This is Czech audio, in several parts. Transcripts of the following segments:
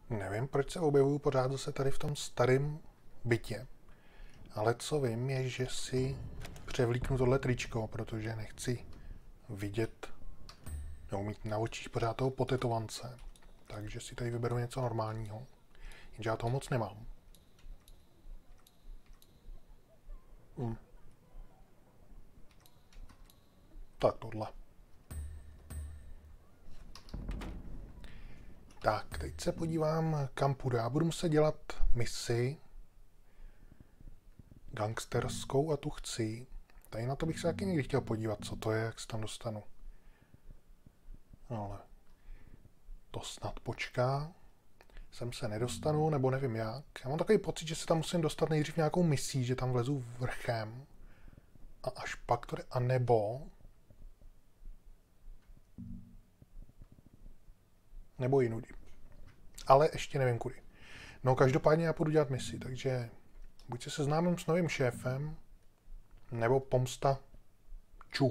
Nevím, proč se objevuju pořád zase tady v tom starém bytě. Ale co vím, je, že si převlíknu tohle tričko, protože nechci vidět, nebo mít na očích pořád toho potetovance. Takže si tady vyberu něco normálního. Jenže já toho moc nemám. Tak tohle. Tak, teď se podívám, kam půjdu. Já budu muset dělat misi gangsterskou a tu chci. Tady na to bych se taky někdy chtěl podívat, co to je, jak se tam dostanu. Ale to snad počká. Sem se nedostanu, nebo nevím jak. Já mám takový pocit, že se tam musím dostat nejdřív nějakou misí, že tam vlezu vrchem. A až pak to jde, a nebo jinudy. Ale ještě nevím kudy. No každopádně já půjdu dělat misi, takže buď se seznámím s novým šéfem, nebo pomsta Chu.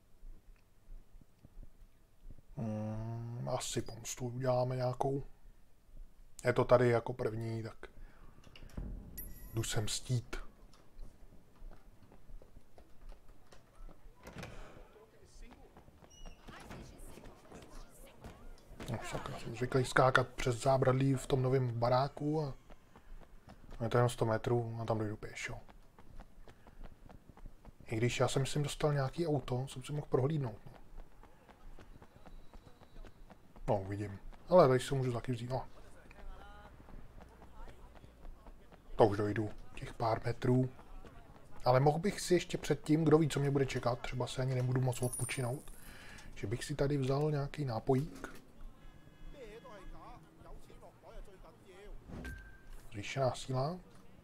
Asi pomstu uděláme nějakou. Je to tady jako první, tak jdu se mstít. No, sakra, jsem zvyklý skákat přes zábradlí v tom novém baráku a je to jenom 100 metrů a tam dojdu pěšo. I když já jsem myslím dostal nějaký auto, jsem si mohl prohlídnout. No, uvidím. Ale tady si můžu taky vzít, no. To už dojdu, těch pár metrů. Ale mohl bych si ještě předtím, kdo ví, co mě bude čekat, třeba se ani nebudu moc odpočinout, že bych si tady vzal nějaký nápojík. Zvýšená síla.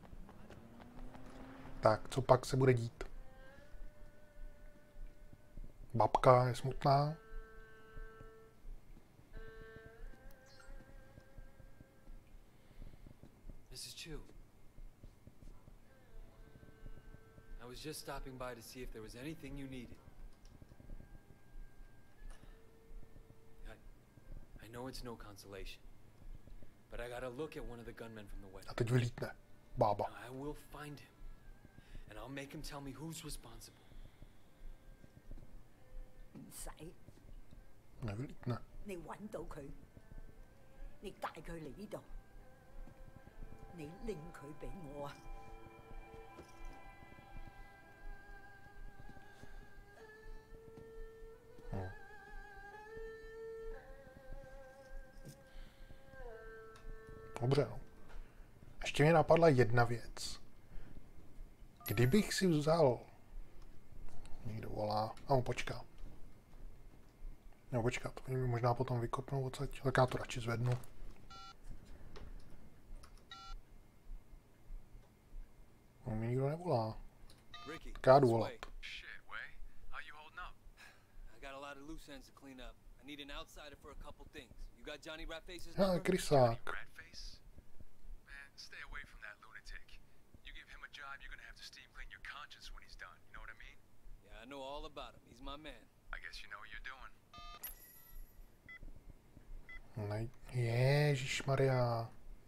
Tak, co pak se bude dít? Babka je smutná. Mrs. Chu. I was just stopping by to see if there was anything you needed. I know it's no consolation, but I gotta look at one of the gunmen from the wedding. A teď vylítne bába. I will find him, and I'll make him tell me who's responsible. Nevylítne. 你揾到佢，你帶佢嚟呢度，你拎佢俾我啊！ Dobře, no. Ještě mě napadla jedna věc. Kdybych si vzal... Někdo volá. A on počká. No počkat, oni mi možná potom vykopnou odsaď. Tak já to radši zvednu. On mi nikdo nevolá. Tak já jdu volat. No, krysák. Stay away from that lunatic. You give him a job, you're gonna have to steam clean your conscience when he's done. You know what I mean? Yeah, I know all about him. He's my man. I guess you know what you're doing. Ježišmarja.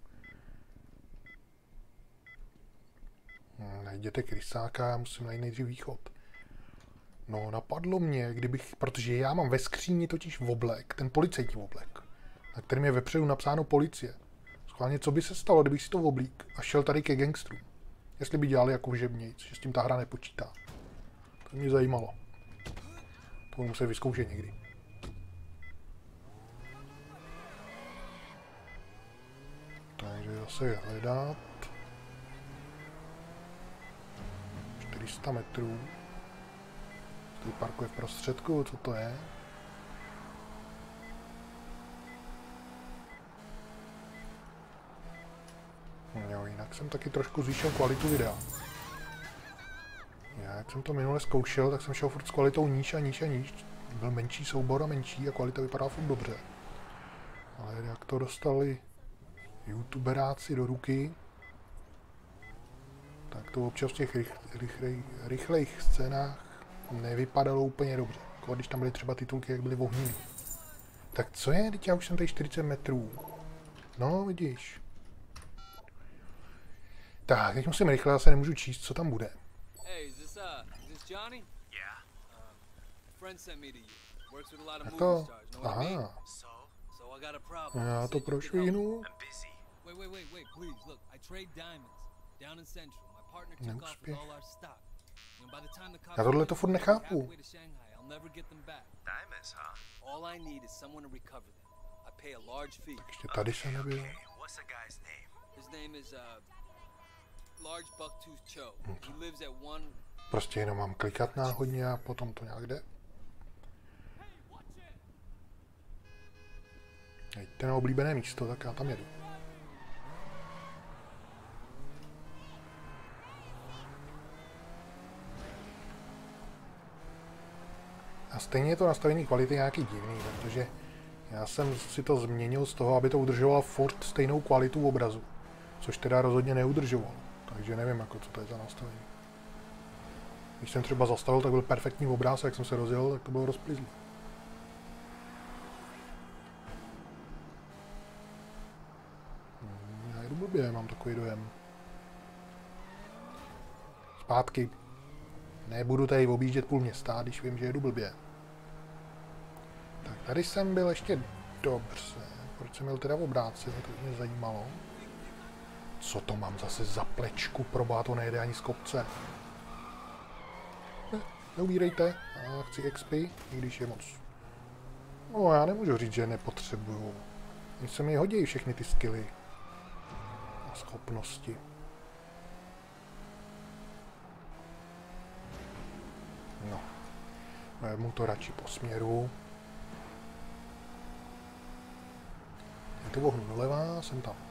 Najděte krysáka, já musím najít nejdřív východ. No, napadlo mě, kdybych, protože já mám ve skříni totiž oblek, ten policejní oblek, na kterém je vepředu napsáno policie. Schválně, co by se stalo, kdybych si to oblík a šel tady ke gangstrům? Jestli by dělali jako žebnějc, že s tím ta hra nepočítá. To mě zajímalo. To budu muset vyzkoušet někdy. Takže zase hledat. 400 metrů. Tady parkuje v prostředku, co to je? Jo, jinak jsem taky trošku zvýšil kvalitu videa. Já, jak jsem to minule zkoušel, tak jsem šel furt s kvalitou níž a níž a níž. Byl menší soubor a menší a kvalita vypadá furt dobře. Ale jak to dostali youtuberáci do ruky, tak to občas v těch rychlejch scénách nevypadalo úplně dobře. Jako když tam byly třeba titulky, jak byly ohnivý. Tak co je? Teď já už jsem tady 40 metrů. No, vidíš. Tak, teď musím rychle, zase nemůžu číst, co tam bude. Hey, is this Johnny? Yeah. Friend sent me to you. Works with a lot of movie Jako, stars. Know what I mean? aha, So I got a problem. já to Said you could help. prošvihnu. I'm busy. Wait, please. Look, I trade diamonds down in Central. My partner took off with all our stock. And by the time the cops Já tohle to furt nechápu. halfway to Shanghai, I'll never get them back. Diamonds, huh? All I need is someone to recover them. I pay a large fee. Ještě tady se nebyl. Hey, what's the guy's name? His name is Large Bucktooth Cho. He lives at one. Prostě jenom mám klikat náhodně a potom to nějak jde. Jděte na oblíbené místo, tak já tam jedu. A stejně je to nastavení kvality nějaký divný, protože já jsem si to změnil z toho, aby to udržovalo furt stejnou kvalitu obrazu. Což teda rozhodně neudržovalo. Takže nevím, jako, co to je za nastavení. Když jsem třeba zastavil, tak byl perfektní obraz, a jak jsem se rozjel, tak to bylo rozplizlý. Já jdu blbě, mám takový dojem. Zpátky. Nebudu tady objíždět půl města, když vím, že jedu blbě. Tak tady jsem byl ještě dobře. Proč jsem měl teda v obráceně, to mě zajímalo. Co to mám zase za plečku, proboha, to nejde ani z kopce. Ne, neubírejte, já chci XP, i když je moc. No, já nemůžu říct, že nepotřebuju. Mně se mi hodí všechny ty skilly a schopnosti. No, vezmu to radši po směru. Je to vohnu doleva, jsem tam.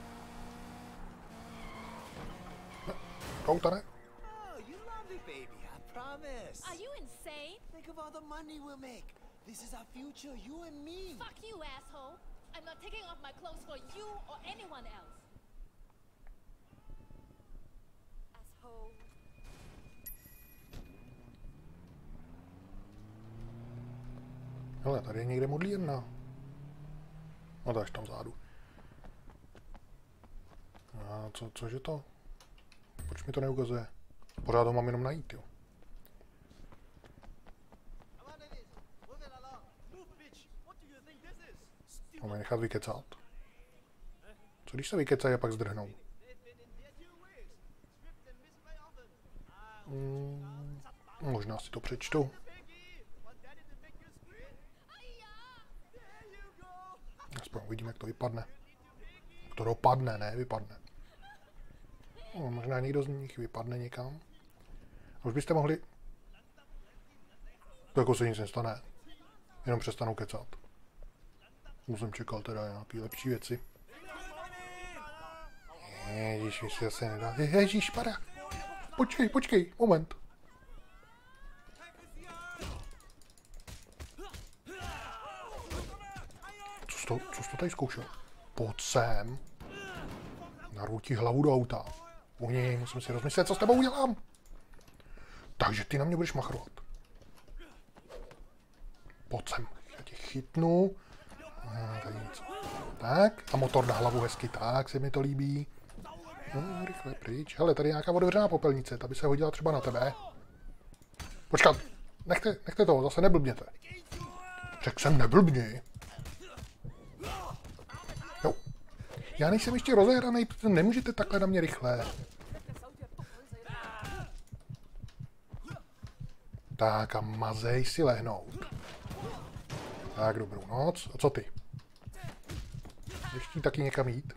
Routa ne? Oh, you love it, baby. I promise. Are you insane? Think of all the money we'll make. This is our future, you and me. Fuck you, asshole. I'm not taking off my clothes for you or anyone else. Asshole. Hele, tady je někde modlírna. No to až tam vzadu. A cože to? Proč mi to neukazuje? Pořád ho mám jenom najít, jo. Mám je nechat vykecat. Co když se vykecají a pak zdrhnou? Možná si to přečtu. Aspoň uvidíme, jak to vypadne. Jak to dopadne, ne vypadne. No, možná někdo z nich vypadne někam. A už byste mohli... To jako se nic nestane. Jenom přestanou kecat. Musím čekal teda na ty lepší věci. Ježíš, mi se zase nedá. Ježíš, para. Počkej, moment. Co jsi to tady zkoušel? Pojď sem. Narvu ti hlavu do auta. Uhni, musím si rozmyslet, co s tebou udělám. Takže ty na mě budeš machrovat. Pojď sem, já tě chytnu. Tady nic. Tak, a motor na hlavu hezky, tak se mi to líbí. No, rychle pryč. Hele, tady je nějaká otevřená popelnice, ta by se hodila třeba na tebe. Počkat, nechte to, zase neblbněte. Řekl jsem neblbni. Jo. Já nejsem ještě rozehranej, protože nemůžete takhle na mě rychle. Tak a mazej si lehnout. Tak, dobrou noc. A co ty? Ještě taky někam jít?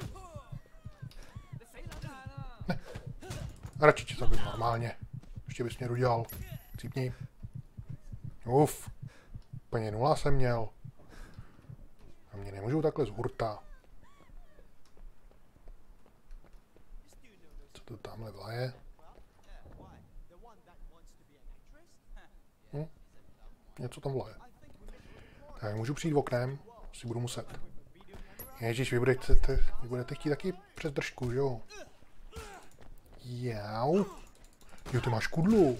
Ne. Radši tě zabiju normálně. Ještě bys mě udělal. Cípni. Uf. Úplně 0 jsem měl. A mě nemůžou takhle z hurta. Co to tamhle vlaje? Něco tam vlaje. Tak můžu přijít oknem, si budu muset. Ježíš, vy budete chtít taky přes držku, že jo? Jau. Jo, ty máš kudlu.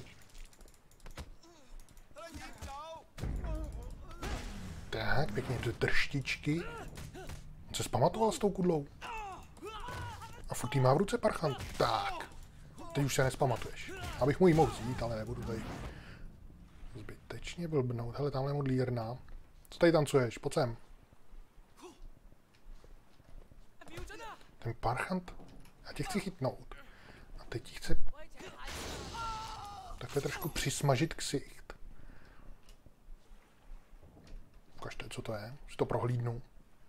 Tak, pěkně do drštičky. Se zpamatoval s tou kudlou. A furt jí má v ruce parchant. Tak. Teď už se nespamatuješ. Abych mu ji mohl vzít, ale nebudu tady zbytečně blbnout. Hele, tamhle je modlírna. Co tady tancuješ? Pojď sem. Ten parchant. Já tě chci chytnout. A teď ti chce takhle trošku přismažit ksicht. Ukažte, co to je. Si to prohlídnu.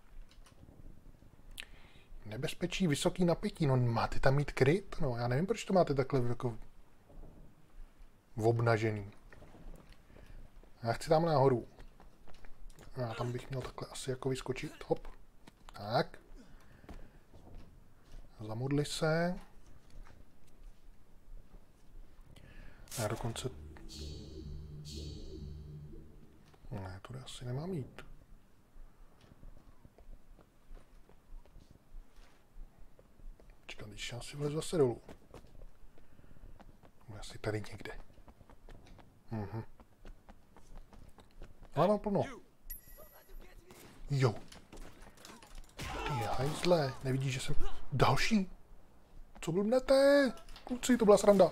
Nebezpečí, vysoký napětí. No máte tam mít kryt? No já nevím, proč to máte takhle jako obnažený. Já chci tam nahoru. Já tam bych měl takhle asi jako vyskočit. Hop. Tak. Zamodli se. Já dokonce... Ne, to asi nemám jít. Čekám, když já si vlezu zase dolů. Asi tady někde. Ale mám plno. Jo. Ty hajzle, nevidíš, že jsem... Další? Co blbnete? Kluci, to byla sranda.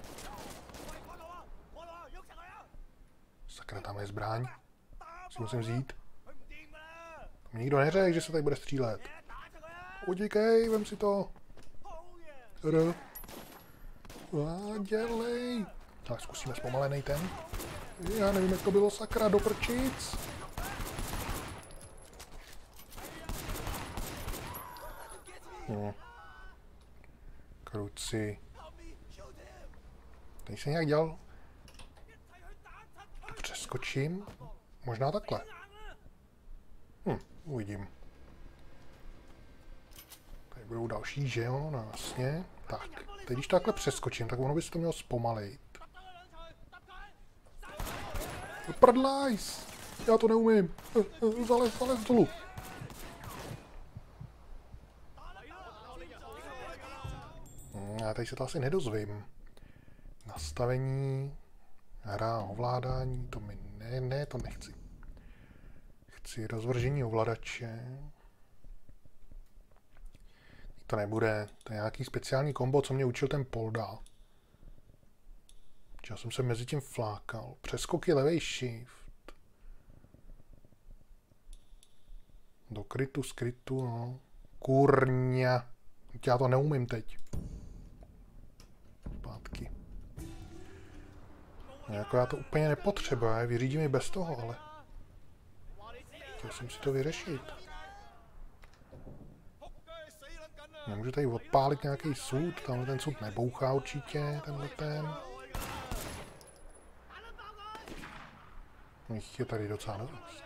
Sakra, tam je zbraň. Si musím vzít. To mi nikdo neřekl, že se tady bude střílet. Utíkej, vem si to. Dělej. Tak zkusíme zpomalenej ten. Já nevím, jak to bylo, sakra, do prčic. Kruci. Teď jsem nějak dělal. To přeskočím. Možná takhle. Uvidím. Tady budou další, že jo? No jasně. Tak. Teď když to takhle přeskočím, tak ono by se to mělo zpomalit. Prdlajs! Já to neumím. Zalez dolů. Já tady se to asi nedozvím. Nastavení, hra, ovládání, to mi ne, to nechci. Chci rozvržení ovladače. To nebude, to je nějaký speciální kombo, co mě učil ten Polda. Já jsem se mezi tím flákal. Přeskoky levej shift. Do krytu, skrytu, no. Kurňa. Já to neumím teď. Zpátky. No, jako já to úplně nepotřebuji, já vyřídím i bez toho, ale... Chtěl jsem si to vyřešit. Nemůžu tady odpálit nějaký sud, tamhle ten sud nebouchá určitě, tenhle ten. Jich je tady docela dost.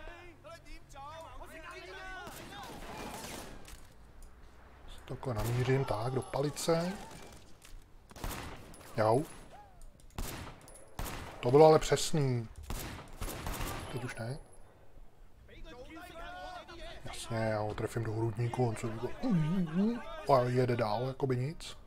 Takhle namířím, tak, do palice. Jo. To bylo ale přesný. Teď už ne. Jasně, já ho trefím do hrudníku, on se říká... A jede dál, jako by nic.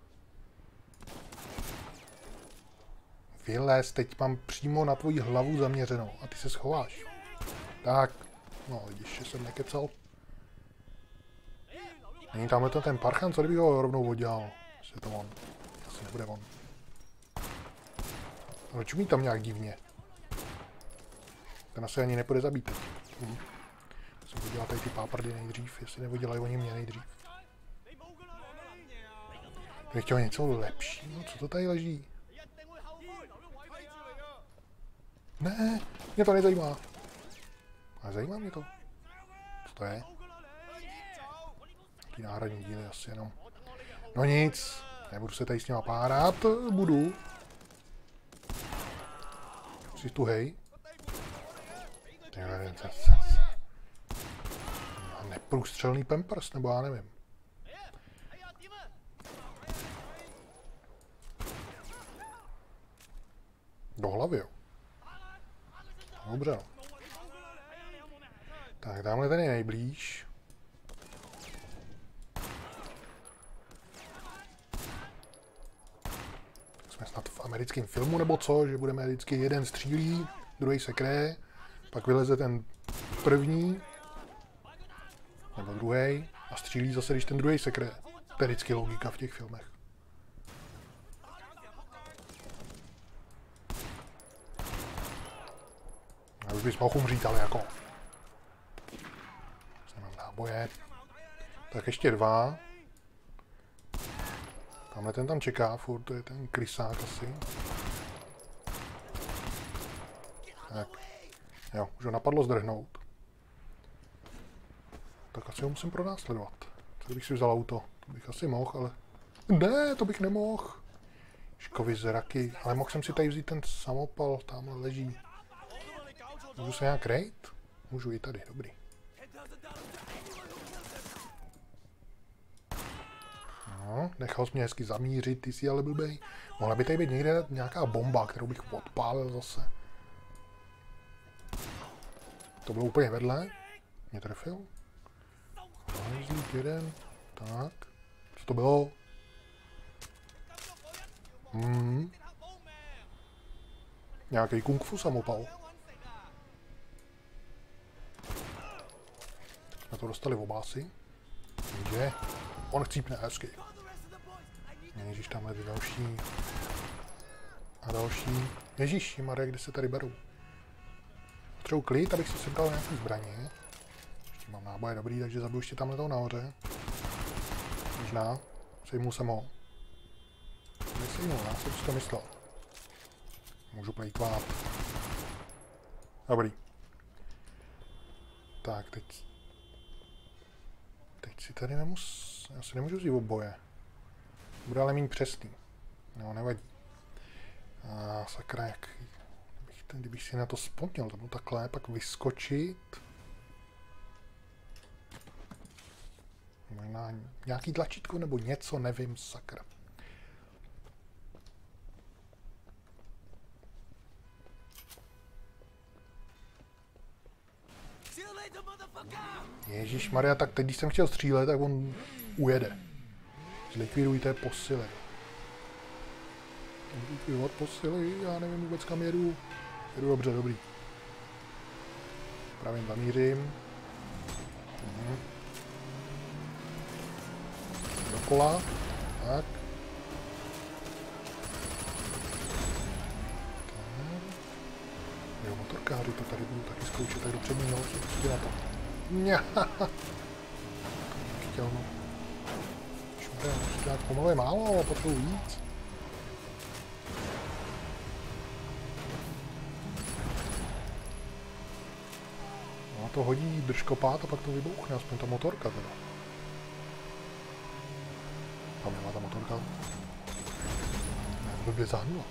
Vylez, teď mám přímo na tvoji hlavu zaměřenou a ty se schováš. Tak, no vidíš, že jsem nekecal. Není tamhle ten parchant, co kdybych ho rovnou oddělal? Je to on. Asi nebude on. Ale čumí tam nějak divně. Ten asi ani nepůjde zabít teď. Musím udělat tady ty páprdy nejdřív, jestli nevydělají oni mě nejdřív. Kdybych chtěl něco lepšího, co to tady leží? Ne, mě to nezajímá. Ale zajímá mě to. Co to je? Taký náhradní díly asi jenom. No nic, nebudu se tady s něma párat, budu. Jsi tu hej. Neprůstřelný Pampers, nebo já nevím. Do hlavy, jo. Dobře, no. Tak, tamhle ten je nejblíž. Jsme snad v americkém filmu, nebo co? Že budeme vždycky jeden střílí, druhý se kryje, pak vyleze ten první, nebo druhý a střílí zase, když ten druhý se kryje. To je vždycky logika v těch filmech. Já už bys mohl umřít, ale jako... Nemám náboje. Tak ještě 2. Tamhle ten tam čeká, furt to je ten krysák asi. Tak. Jo, už ho napadlo zdrhnout. Tak asi ho musím pronásledovat. Co bych si vzal auto? To bych asi mohl, ale... Ne, to bych nemohl. Škovy zraky. Ale mohl jsem si tady vzít ten samopal, tamhle leží. Můžu se nějak rejt? Můžu i tady, dobrý. No, nechal jsi mě hezky zamířit, ty jsi ale blbej. Mohla by tady být někde nějaká bomba, kterou bych odpálil zase. To bylo úplně vedle. Mě trefil. Házlík jeden. Tak. Co to bylo? Nějaký kung fu samopal. Jsme to dostali v obásy. Takže on chcípne hezky. Ježíš, tamhle ty další. A další. Ježíši Maria, kde se tady berou? Potřebuji klid, abych si sebral nějaký zbraně. Ještě mám náboje dobrý, takže zabiju ještě tamhle toho nahoře. Možná. Sejmul jsem ho. Nesejmul, já jsem si to myslel. Můžu plejtvát. Dobrý. Tak, teď si tady já si nemůžu vzít oboje. Bude ale méně přesný. No, nevadí. A sakra, kdybych si na to vzpomněl, to bylo takhle, pak vyskočit. Možná nějaký tlačítko nebo něco, nevím, sakra. Ježišmarja, tak teď, když jsem chtěl střílet, tak on ujede. Zlikvidujte posily. Zlikvidovat posily, já nevím vůbec kam jedu. Jedu dobře, dobrý. Právě zamířím. Dokola. Tak. Jo, motorkáři, to tady budu taky zkoušet, tak do přední nohy, co na to. Chtěl, no. Šmarja, pomalu je málo, potřebuji víc. No to hodí držkopát a pak to vybouchne, aspoň ta motorka teda. Tam je ta motorka. Ne, blbě zahnula.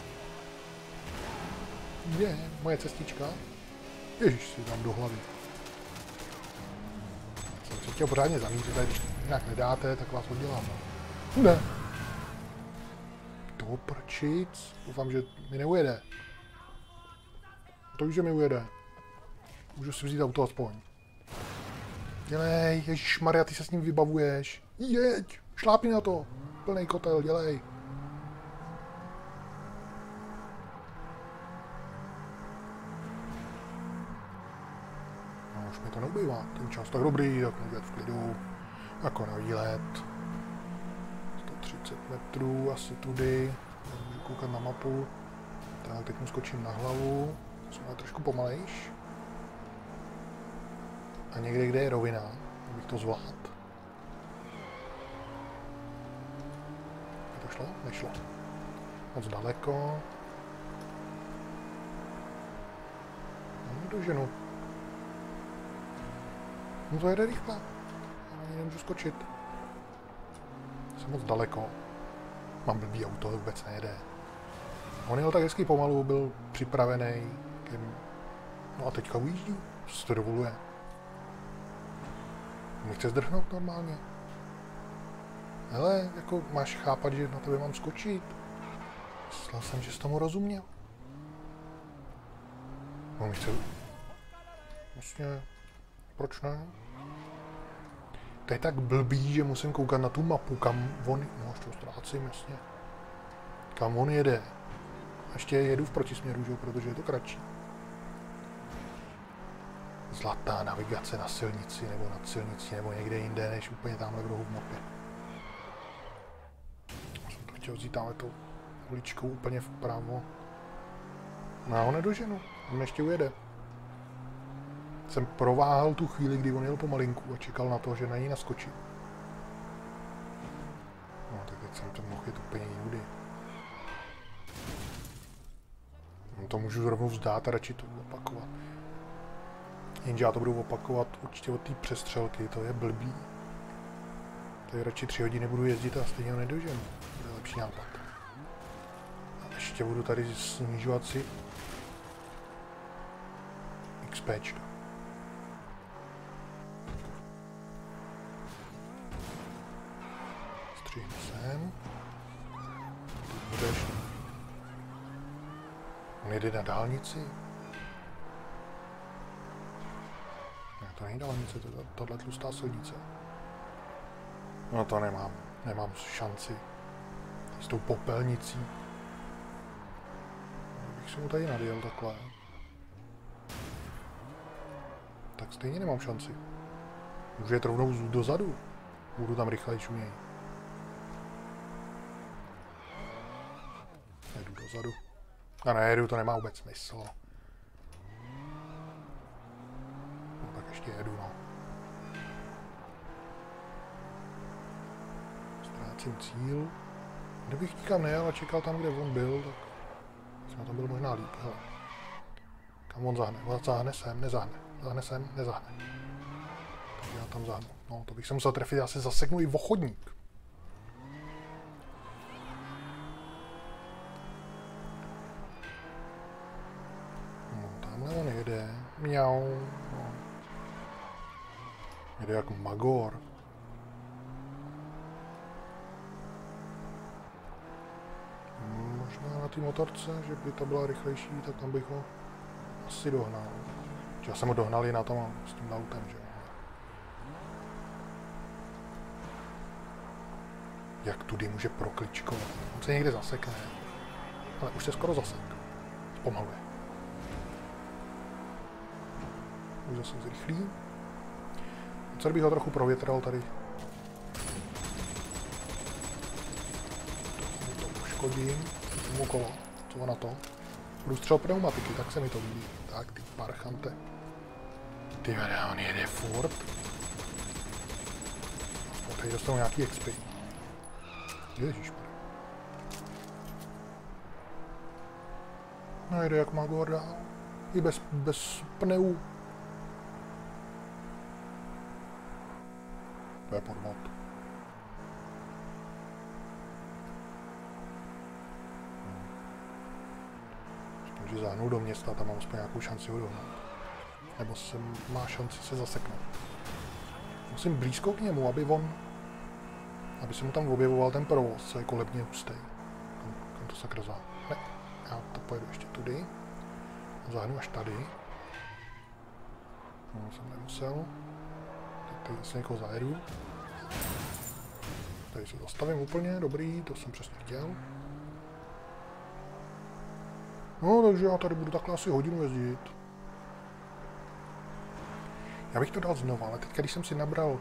Je, moje cestička. Ježiš, si dám do hlavy. Jsem si chtěl pořádně zamířit, ale když jinak nedáte, tak vás oddělám. Ne. To prčic. Doufám, že mi neujede. To už, že mi ujede. Můžu si vzít auto aspoň. Dělej, ježišmarja, ty se s ním vybavuješ. Jeď, šlápni na to. Plnej kotel, dělej. No, už mi to neubývá, ten čas tak dobrý, tak můžu jet v klidu. Jako na výlet. 130 metrů, asi tudy. Můžu koukat na mapu. Tak, teď mu skočím na hlavu. Jsem trošku pomalejš. A někde, kde je rovina, abych to zvládl. To šlo? Nešlo. Moc daleko. No, doženu. No to jede rychle. Já ani nemůžu skočit. Jsem moc daleko. Mám blbý auto, to vůbec nejede. On jel tak hezky pomalu, byl připravený. No a teďka ujíždí. Co se to dovoluje? Nechce zdrhnout normálně. Hele, jako máš chápat, že na tebe mám skočit. Myslel jsem, že jsi tomu rozuměl. No, chce... Vlastně... Proč ne? To je tak blbý, že musím koukat na tu mapu, kam on... No, ještě ho ztrácím, jasně. Kam on jede. A ještě jedu v protisměru, že? Protože je to kratší. zlatá navigace na silnici nebo nad silnicí nebo někde jinde, než úplně tamhle v rohu v mapě. Jsem to chtěl vzít tamhle tou uličkou úplně vpravo. No já ho nedoženu, on ještě ujede. Jsem prováhal tu chvíli, kdy on jel pomalinku a čekal na to, že na něj naskočí. No tak teď jsem to mohl jít úplně jinudy. No, to můžu rovnou vzdát a radši to opakovat. Jenže já to budu opakovat určitě od té přestřelky, to je blbý. Tady radši 3 hodiny budu jezdit a stejně ho nedoženu. To je lepší nápad. A ještě budu tady snižovat si XPčka. Střihnu sem. Ty budeš... On jede na dálnici. Ne, to není dálnice, to je tohle tlustá silnice. No to nemám šanci. S tou popelnicí. Kdybych si mu tady nadjel takhle. Tak stejně nemám šanci. Můžu jet rovnou dozadu. Budu tam rychlejší u něj. Jedu dozadu. A nejedu, to nemá vůbec smysl. No tak ještě jedu, no. Ztrácím cíl. Kdybych nikam nejel a čekal tam, kde on byl, tak jsem tam byl možná líp. Hele. Kam on zahne? On zahne sem, nezahne. Zahne sem, nezahne. Takže já tam zahnu. No, to bych se musel trefit, já si zaseknu i o chodník. No, tamhle on jede. Mňau. No. Jede jako magor. Možná na té motorce, že by to byla rychlejší, tak tam bych ho asi dohnal. Já jsem ho dohnal i na tom s tím autem, že jo. Jak tudy může prokličkovat? On se někde zasekne. Ale už se skoro zasek. Zpomaluje. Už zase zrychlí. Co bych ho trochu provětral tady. To poškodím. Tomu kolo. Co na to? Průstřel pneumatiky, tak se mi to líbí. Tak, ty parchante. Ty vede, on jede furt. A tady dostanu nějaký XP. Ježišmarja. No jde jak magor dál. I bez pneu. To je podvod. Že záhnu do města, tam mám aspoň nějakou šanci ho dohnat. Nebo má šanci se zaseknout. Musím blízko k němu, aby se mu tam objevoval ten provoz, co je kolebně hustý. Kam to sakra záhnu? Ne, já to pojedu ještě tudy. Záhnu až tady. No, jsem nemusel. Teď zase někoho zajedu. Tady se zastavím úplně, dobrý, to jsem přesně chtěl. No, takže já tady budu takhle asi hodinu jezdit. Já bych to dal znova, ale teď, když jsem si nabral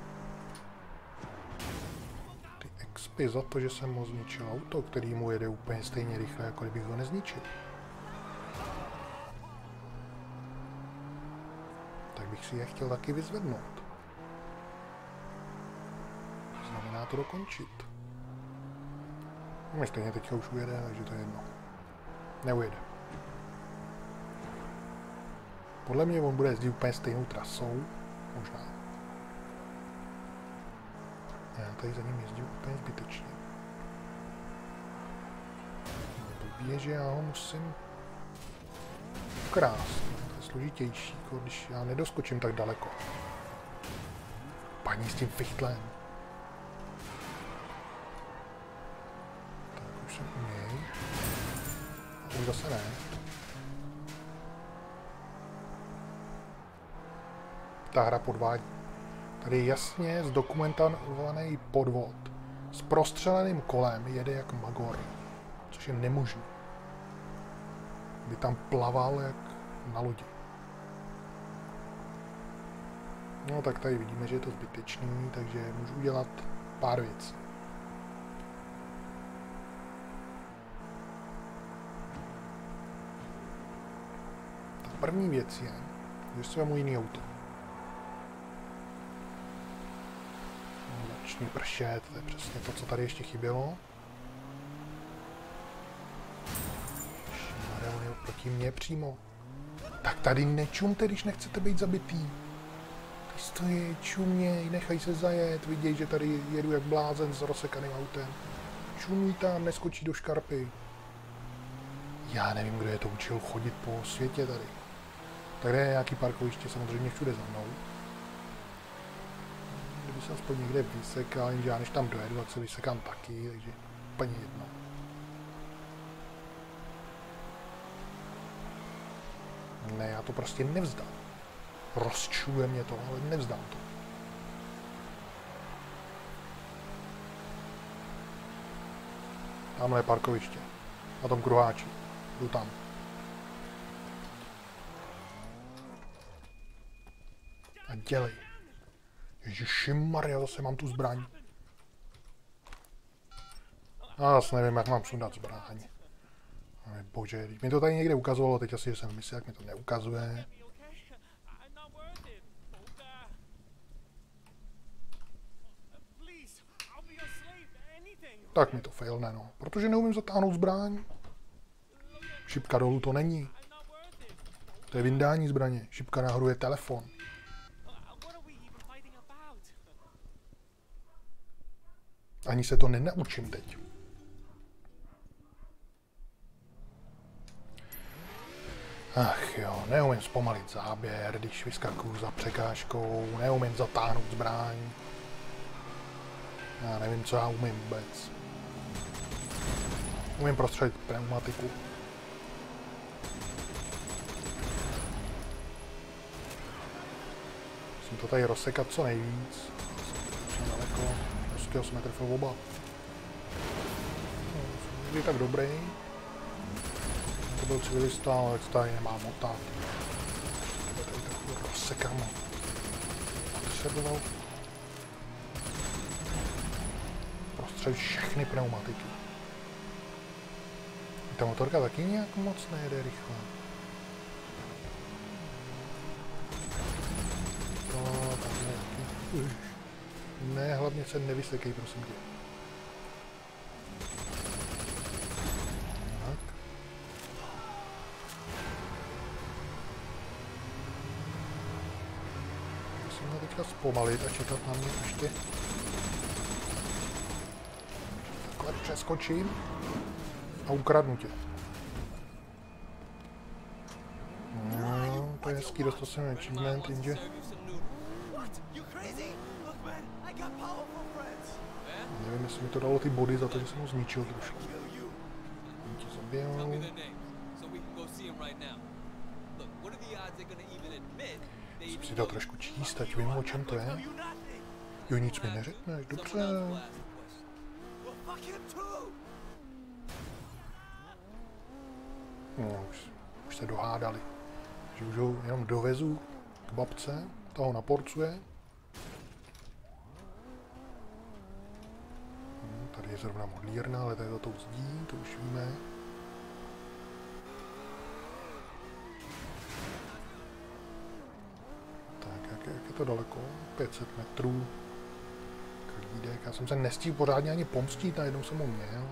ty expy za to, že jsem mu zničil auto, který mu jede úplně stejně rychle, jako kdybych ho nezničil, tak bych si je chtěl taky vyzvednout. To znamená to dokončit. No, stejně teďka už ujede, takže to je jedno. Neujede. Podle mě on bude jezdit úplně stejnou trasou. Možná. Já tady za ním jezdím úplně zbytečně. Blbý, že já ho musím ukrást. To je složitější, když já nedoskočím tak daleko. Paní s tím fichtlem. Tak už jsem u něj. A už zase ne. Ta hra podvádí. Tady je jasně zdokumentovaný podvod. S prostřeleným kolem jede jak magor, což je nemožné. By tam plaval jak na lodi. No tak tady vidíme, že je to zbytečný, takže můžu udělat pár věcí. Ta první věc je, že si vezmu jiný auto. Začni pršet, to je přesně to, co tady ještě chybělo. On je proti mně přímo. Tak tady nečumte, když nechcete být zabitý. Tady stojí, čuměj, nechaj se zajet, viděj, že tady jedu jak blázen s rozsekaným autem. Čumuj tam, neskočí do škarpy. Já nevím, kdo je to učil chodit po světě tady. Tady je nějaký parkoviště, samozřejmě všude za mnou. Kdyby se aspoň někde vysekal, jenže já než tam dojedu, tak se vysekám taky, takže úplně jedno. Ne, já to prostě nevzdám. Rozčuje mě to, ale nevzdám to. Tamhle je parkoviště. Na tom kruháči. Jdu tam. A dělej. Ježišimarja, zase mám tu zbraň. Já zase nevím, jak mám sundat zbraň. Ale bože, mi to tady někde ukazovalo, teď asi jsem myslel, jak mi to neukazuje. Tak mi to failne, no. Protože neumím zatáhnout zbraň. Šipka dolů to není. To je vyndání zbraně. Šipka nahoru je telefon. Ani se to nenaučím teď. Ach jo, neumím zpomalit záběr, když vyskakuju za překážkou, neumím zatáhnout zbraň. Já nevím, co já umím vůbec. Umím prostřelit pneumatiku. Musím to tady rozsekat co nejvíc. Jsem daleko, 88 metrů oba. No, je tak dobrý. To byl civilista, ale tady nemá motat. Tady takový rozsekám. Potřeboval prostřelit všechny pneumatiky. Ta motorka taky nějak moc nejede rychle. No, tam je taky. Ne, hlavně se nevysekej, prosím tě. Tak. Musím ho teďka zpomalit a čekat na mě ještě. Takhle přeskočím. A ukradnu tě. No, to je hezký, dostal jsem achievement, jenže... Nevím, jestli mi to dalo ty body za to, že jsem ho zničil trošku. Oni ti zabijou. Musím si to trošku číst, ať vím, o čem to je. Jo, nic mi neřekneš, dobře. No, už se dohádali, že už ho jenom dovezu k babce, toho naporcuje. Tady je zrovna modlírna, ale tady za tou zdí, to už víme. Tak, jak je to daleko? 500 metrů. Klídek, já jsem se nestihl pořádně ani pomstít, najednou jsem ho měl.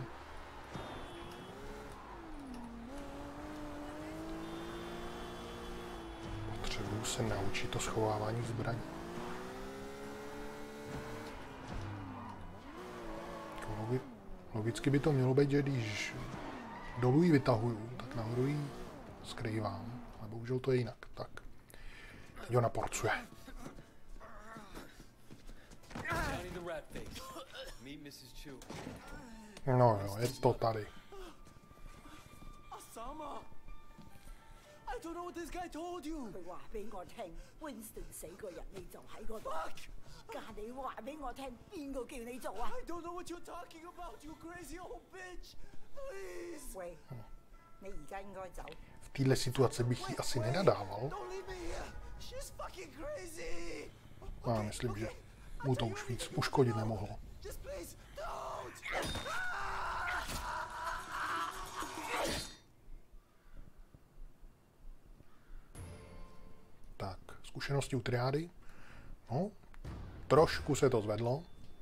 Potřebuji se naučit to schovávání zbraní. Logicky by to mělo být, že když dolů ji vytahuju, tak nahoru ji skrývám. Ale bohužel to je jinak. Tak. Teď ho naporcuje. No jo, je to tady. I don't know what this guy told you. 佢話俾我聽 ，Winston 死嗰日你就喺嗰度。家你話俾我聽，邊個叫你做啊？ I don't know what you're talking about, you crazy old bitch. Please. 喂，你而家應該走。 V téhle situaci bych ji asi nenadával. Don't leave me here. She's fucking crazy. Já myslím, že mu to už víc uškodit nemohlo. Tak, zkušenosti u triády. No, trošku se to zvedlo.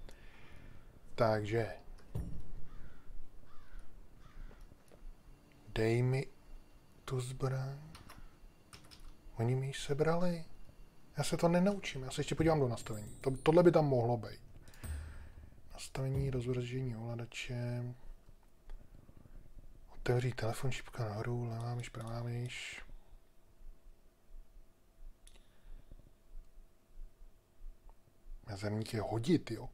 Takže dej mi tu zbraň. Oni mi ji sebrali. Já se to nenaučím, já se ještě podívám do nastavení. Tohle by tam mohlo být. Nastavení, rozvržení ovladače. Otevřít telefon, šipka nahoru, levá myš, pravá myš. Mezerník je hodit, jo.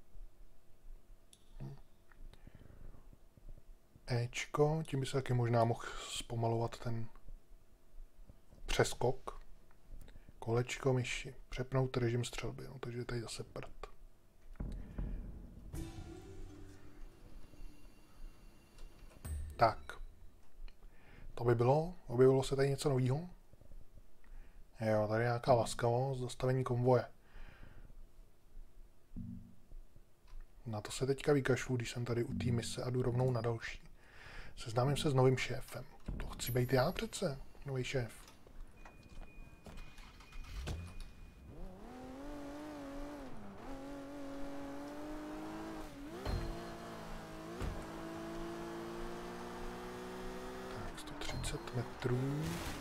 Ečko, tím by se taky možná mohl zpomalovat ten přeskok. Kolečko myši, přepnout režim střelby, no, takže tady zase prd. Tak. To by bylo, objevilo se tady něco nového. Jo, tady nějaká laskavost, zastavení konvoje. Na to se teďka vykašlu, když jsem tady u té mise a jdu rovnou na další. Seznámím se s novým šéfem. To chci být já přece, nový šéf. Tak, 130 metrů.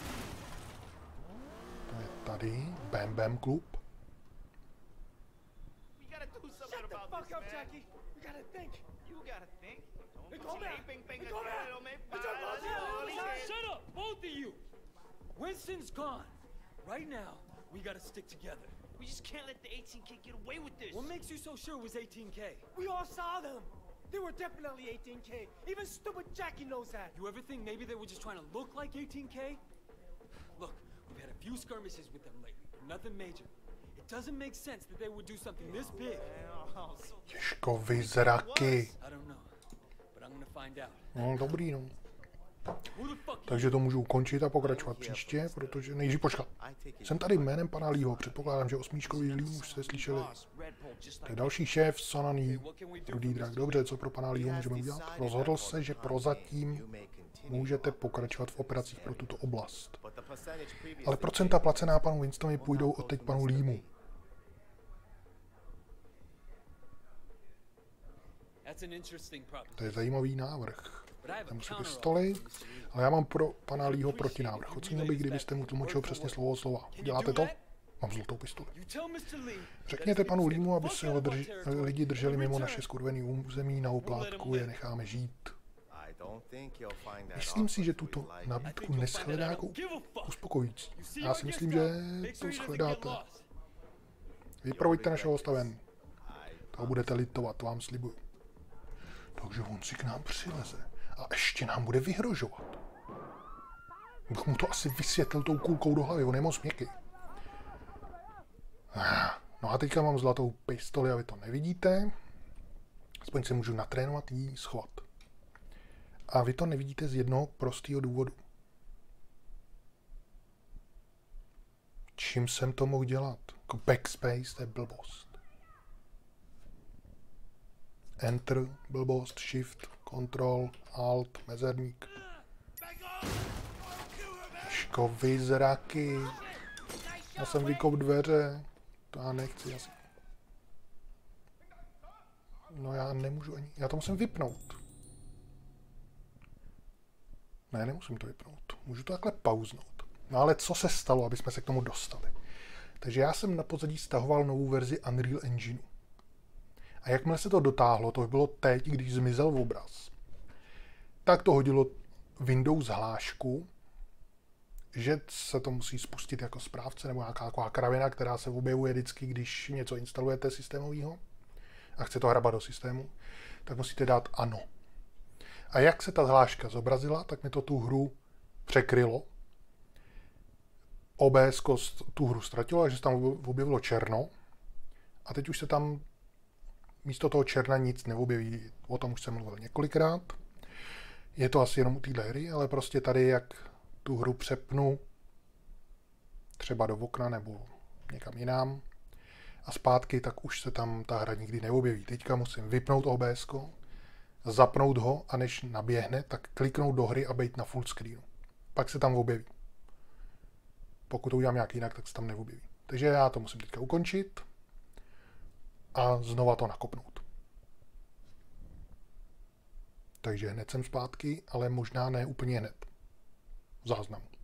To je tady, Bam Bam klub. Fuck up, Jackie. We gotta think. You gotta think. Shut up, both of you. Winston's gone. Right now, we gotta stick together. We just can't let the 18K get away with this. What makes you so sure it was 18K? We all saw them. They were definitely 18K. Even stupid Jackie knows that. You ever think maybe they were just trying to look like 18K? Look, we've had a few skirmishes with them lately, but nothing major. It doesn't make sense that they would do something this big. Ježkovi zraky. I don't know, but I'm gonna find out. No, dobrý, no. Takže to můžu ukončit a pokračovat příště, protože nejdřív počkat. Jsem tady jménem pana Leeho, předpokládám, že osmičkový Lee už jste slyšeli. To je další šéf, Sonaný, Rudý drak. Dobře, co pro pana Leeho můžeme udělat? Rozhodl se, že prozatím můžete pokračovat v operacích pro tuto oblast. Ale procenta placená panu Winstonovi půjdou od teď panu Leemu. To je zajímavý návrh. Tam jsou pistoly, ale já mám pro pana Leeho protinávrh. Ocenil bych, kdybyste mu tlumočil přesně slovo od slova. Děláte to? Mám zlatou pistoli. Řekněte panu Leemu, aby se lidi drželi mimo naše skurvený území, na oplátku je necháme žít. Myslím si, že tuto nabídku neschledá jako uspokojící. Já si myslím, že to shledáte. Vyprovoďte našeho hosta ven. Toho budete litovat, to vám slibuju. Takže on si k nám přileze. A ještě nám bude vyhrožovat. Bych mu to asi vysvětlil tou kulkou do hlavy, on je moc měkký. No a teďka mám zlatou pistoli a vy to nevidíte. Aspoň se můžu natrénovat jí schovat. A vy to nevidíte z jednoho prostého důvodu. Čím jsem to mohl dělat? Jako backspace, to je blbost. Enter, blbost, shift, control, alt, mezerník. Ježkovi zraky. Já jsem vykop dveře. To já nechci asi. No já nemůžu ani. Já to musím vypnout. Ne, nemusím to vypnout. Můžu to takhle pauznout. No ale co se stalo, aby jsme se k tomu dostali? Takže já jsem na pozadí stahoval novou verzi Unreal Engineu. A jakmile se to dotáhlo, to bylo teď, když zmizel obraz, tak to hodilo Windows hlášku, že se to musí spustit jako správce nebo nějaká taková kravina, která se objevuje vždycky, když něco instalujete systémového a chce to hrabat do systému, tak musíte dát ano. A jak se ta hláška zobrazila, tak mi to tu hru překrylo. OBS tu hru ztratilo, takže se tam objevilo černo. A teď už se tam místo toho černa nic neobjeví. O tom už jsem mluvil několikrát. Je to asi jenom u téhle hry, ale prostě tady, jak tu hru přepnu třeba do okna nebo někam jinam, a zpátky, tak už se tam ta hra nikdy neobjeví. Teďka musím vypnout OBS, zapnout ho a než naběhne, tak kliknout do hry a být na full screenu. Pak se tam objeví. Pokud to udělám nějak jinak, tak se tam neobjeví. Takže já to musím teďka ukončit a znova to nakopnout. Takže hned jsem zpátky, ale možná ne úplně hned. V záznamu.